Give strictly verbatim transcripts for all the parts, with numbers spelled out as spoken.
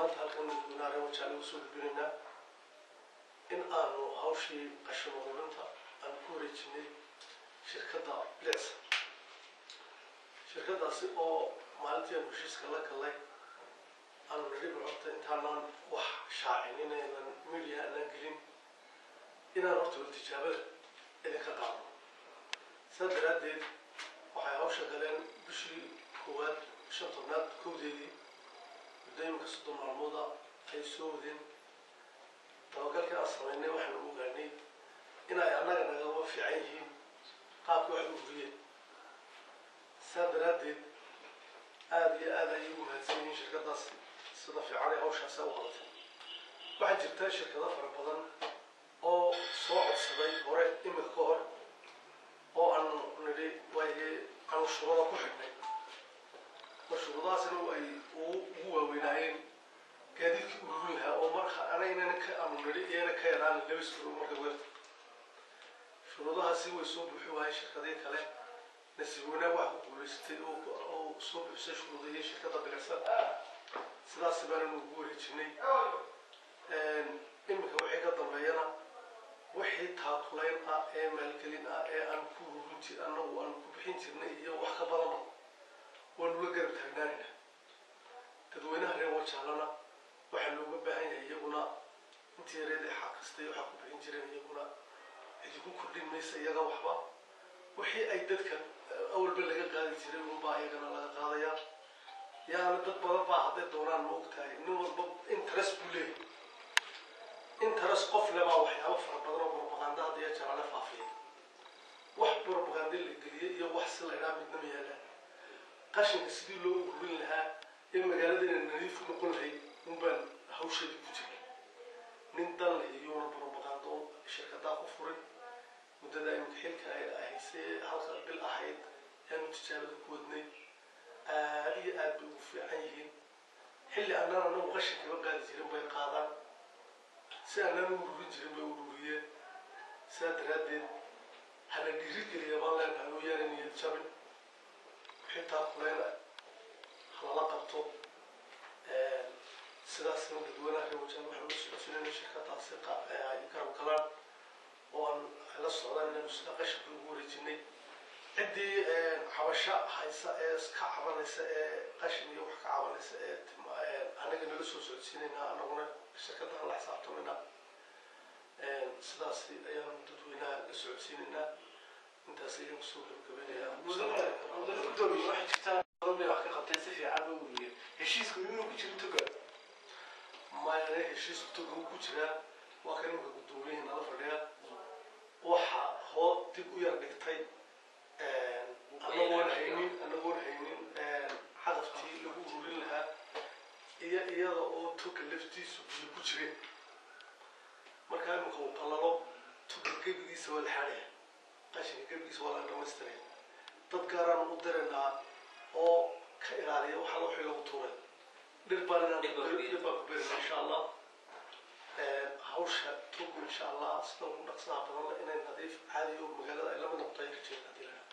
maanta halkan dadweynaha wajaale u soo gudbinaynaa in aanu hawshii qashin ururinta aan ku wareejinay shirkadda Blitz. shirkaddaasi oo maalintii aan heshiiska la galay aanu nidhi horta intaanan wax shaacin inaynan media aanan gelin inaan horta tijaabada idinka qaadno. saa daraaddeed waxay hawsha galeen bishii koowaad shan tobnaad kowdeedii muddo soddon maalmooda ay soo wadeen. dabagalkii aan samaynay waxaanu ogaanay inay annaga nagama fiican yihiin qaabkii wax u ururiyeen. saa daraaddeed aad iyo aad ayay ugu mahadsan yihiin shirkaddaas sida fiican ee hawshaasi u qabatay. waxaa jirta shirkado fara badan oo soo codsaday hore imika ka hor oo aanu nidhi waaye aanu shuruudo ku xidhnay. mar shuruudahaasina ay ugu waaweynaayeen gaadiidkii ururin lahaa oo marka anaynana ka aanu nidhi iyana ka yaraan laba suro marka weerta. shuruudahaasi way soo buuxi waayeen shirkadii kale. nasiib wanaag waxa ku guulaystay oo soo buuxisay shuruudihii shirkadda Blitz. sidaas baanu ugu wareejinay. imika wixii ka dambeeyana wixii taakulayn ah ee maalgelin ah ee aan ku ururin annagu aan ku bixin jirnay iyo wax ka badanba waanu la garab taagnaanayna. dadweynaha reer wajaalana waxaa looga baahan yahay iyaguna intii yareed ee xaqistay waxaa ku bixin jireen iyaguna idinku kordhin maysa iyaga waxba. wixii ay dadka awalba laga qaadi jiray unbaa iyagana laga qaadayaa. yaana dad badan baa hadday doonaan ma ogtahay nin walba interest buu leeyahay. interest qof lebaa waxyaabo fara badan oo propaganda hadda iyo jarale faafiya. wax propaganda la geliyay iyo wax si la idhaa midna ma yaalaan. qashinka sidii loo ururin lahaa ee magaaladana nadiif u noqon lahayd unbaan hawsheedii ku jiray. nin dan leh iyuuna propaganda oo shirkaddaa ku furay. muddada imika xilka ay ahaysay halka bil ahayd ayaanu tijaabada ku wadnay. aad iyo aad bay ugu fiican yihiin. xilli annaan anagu qashinkaba qaadi jirin bay qaadaan. si aanan u ururin jirin bay ururiyeen. saa daraaddeed hala dhiirigeliya baan leenahay oo yaana niyad jabin. xitaa kuleyna halala qabto. sidaasna dadweynaha reer wajaale waxaan u socodsiinayna shirkaddaasi ay garab galaan oo aan la socdaan inaynu sida qashinka ugu wareejinay. ciddii cabasho haysa ee ka cabanaysa ee qashin iyo wax ka cabanaysa ee anaga nala soo socodsiinaynaa anaguna shirkaddan la xisaabtamaynaa. sidaas ayaanu dadweynaha la socodsiinaynaa. intaas ayaan kusoo gabagabaynayaa. gudoomiye waxay jirtaa bay wax ka qabteen si fiican oo ururiyeen. heshiisku inuu ku jiro toga maya heshiisku toga uu ku jiraa waa kan imika gudoomiyihii nala fadhiya. waxa hoo dib u yar dhigtay anagoon haynin anagoon haynin xadaftii lagu ururin lahaa iyo iyada oo toga laftiisu biyo ku jireen. markaa imika uu qalalo toga gebigiisa waa la xaadhaya. qashinka gebigiisa waa la dhamaystiraya. dad gaaraan u diraynaa oo ka ilaaliya waxa wixii lagu tuuray. dhir baan inaan dhir baan ku beerina insha allah. hawsha togu insha allah sida ugu dhaqsaha badan leh inay nadiif caadi oo magaalada ay lama noqotay rajeed haddii la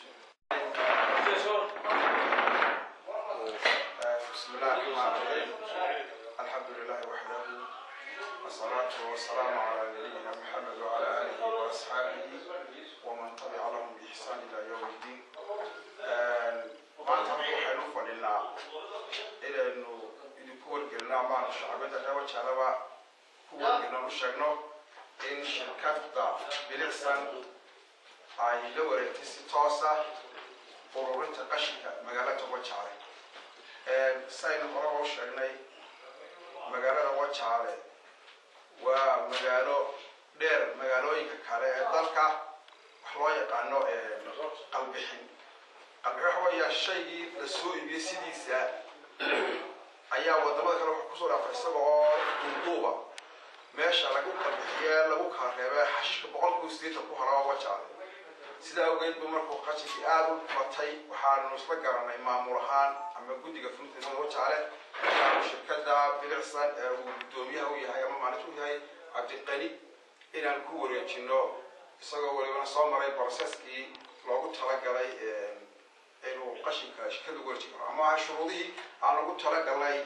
بسم الله الرحمن الرحيم. الحمد لله وحده والصلاة والسلام على نبينا محمد وعلى آله وأصحابه ومن تبع لهم بإحسان إلى يوم الدين. ما تنفع حلوف لله إلى إنه يكون قلنا مع الشعب ده وشلوا هو قلنا وشجنا إن شركة Blitz أي لورة تستوسا ورورين تقشيك مجالات وجهه. ساين قرار وشجناي مجالات وجهه ومجالو دير مجالو يككله ذلك حلوة كأنه قلبين قلبين هو يا شيء لسوي بيسيديسا أيها وضمن كانوا حكوا على فلسفة الدوبة ماشي على كل قلبية لو كهرباء حشيش بقول كوستي تكون هراء وجهه سيدا وجد بمركو قاشي في آدم فتاي وحال نسبة قرنا إمام مرهان أما جودي قفنت نزول وجهه شركة Blitz ودوميها ويا هاي ما معناته هاي عبد القلي إلى الكور يجنو يسقوا ولا صامري برسسكي لو قلت لك علي إنه قشيك شكله ورجيك أما شروطه أنا قلت لك علي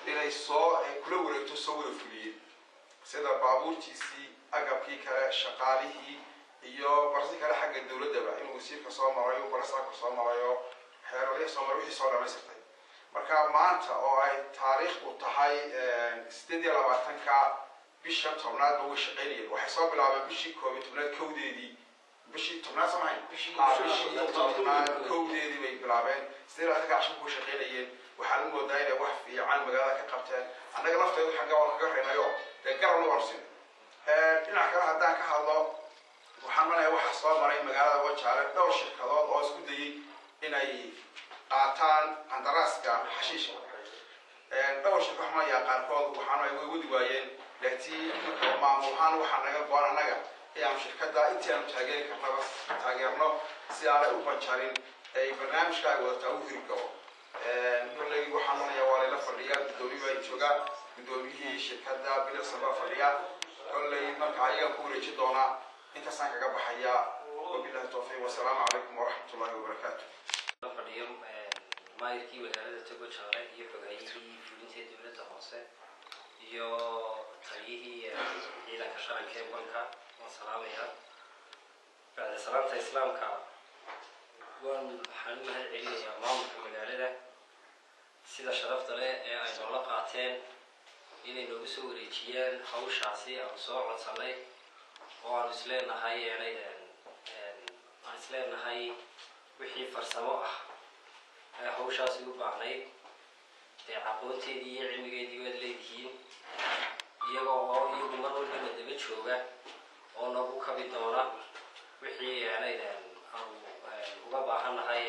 inay soo kula wareegto soo wada fuliyeen sida baabuurtiisii agabkii kale shaqaalihii iyo barsi kale xagga dowladaba inuu wasiirka soo marayo barasaaka soo marayo xeerarihii soo maray wixii soo dhamaystirtay marka maanta oo ay taariikhdu tahay sideed iyo labaatanka bisha tobnaad way shaqeynayeen waxay soo bilaabeen bishii koob iyo tobnaad kowdeedii bishii tobnaad samayn bishii tobnaad kowdeedii bay bilaabeen sidee laga gacshan ku shaqeynayeen waxaa la moodaa inay wax fiican magaalada ka qabteen annaga lafteedu xagga waan kaga reynayo dee garabna waan siin dhinac kale haddaan ka hadlo waxaan maleeyaa waxaa soo maray magaalada wajaale dhowr shirkadood oo isku dayay inay qaataan qandaraaska xashiishka dhowr shirka waxaan maleeyaa qaarkood waxaana ay way wadi waayeen laakiin maamul ahaan waxaa naga go-an annaga inaan shirkadda intii aanu taageeri karnaba taageerno si aanay u banjarin ay barnaamijka ay wadataa u hirgabo kolley waxaan maleeyaa waa layla fadhiyaa guddoomiye baa jooga guddoomiyihii shirkadda bilarsan baa fadhiya kolley marka ayagaan ku wareeji doonaa intaasaan kaga baxayaa wabillahi tawfiiq wasalaamu calaykum waraxmatullahi wabarakaatu fadhiyo maayirkii magaalada Togo Jaale iyo xogaayihii fulinta dowladda hoose iyo taliyihii ciidanka qaranka ee banka waan salaamayaa bacda salaamta islaamka waan waxaan mahad celinayaa maamulka magaalada sida sharafta leh ee ay noola qaateen inay noogu soo wareejiyaan hawshaasi aan soo codsanay oo aan isleenahay aan isleenahay wixii farsamo ah ee hawshaasi u baahnayd ee aqoonteedii iyo cilmigeedii waad leedihiin iyaga oo iyagu mar walba daba jooga oo nagu kabi doona wixii aan uga baahannahay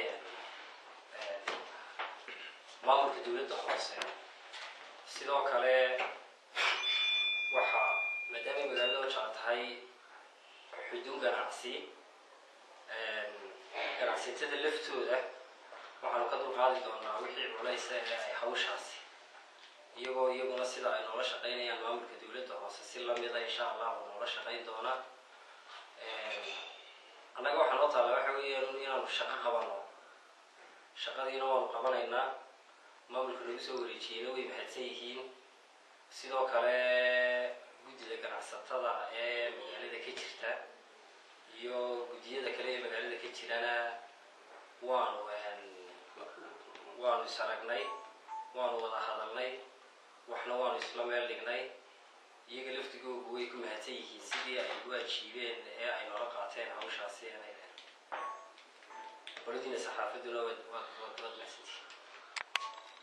maamulka dowladda hoose sidoo kale waxaa maadaamay magaalada wajaale tahay xuduun ganacsi ganacsatada laftooda waxaanu ka dulqaadi doonaa wixii culaysa ee ay hawshaasi iyagoo iyaguna sida ay noola shaqaynayaan maamulka dowladda hoose si lamida insha allahu noola shaqayn doona annaga waxaa noo taala waxa weeyaan inaanu shaqo qabano shaqadiina waanu qabanaynaa maamulka nagu soo wareejiyeyna way mahadsan yihiin sidoo kale guddida ganacsatada ee magaalada ka jirta iyo guddiyada kale ee magaalada ka jirana waanu waanu is aragnay waanu wada hadalnay waxna waanu isla meel dhignay iyaga laftigoogu way ku mahadsan yihiin sidii ay ugu ajiibeen ee ay noola qaateen hawshaasi qoladiina saxaafaduna waad mahadsantihiin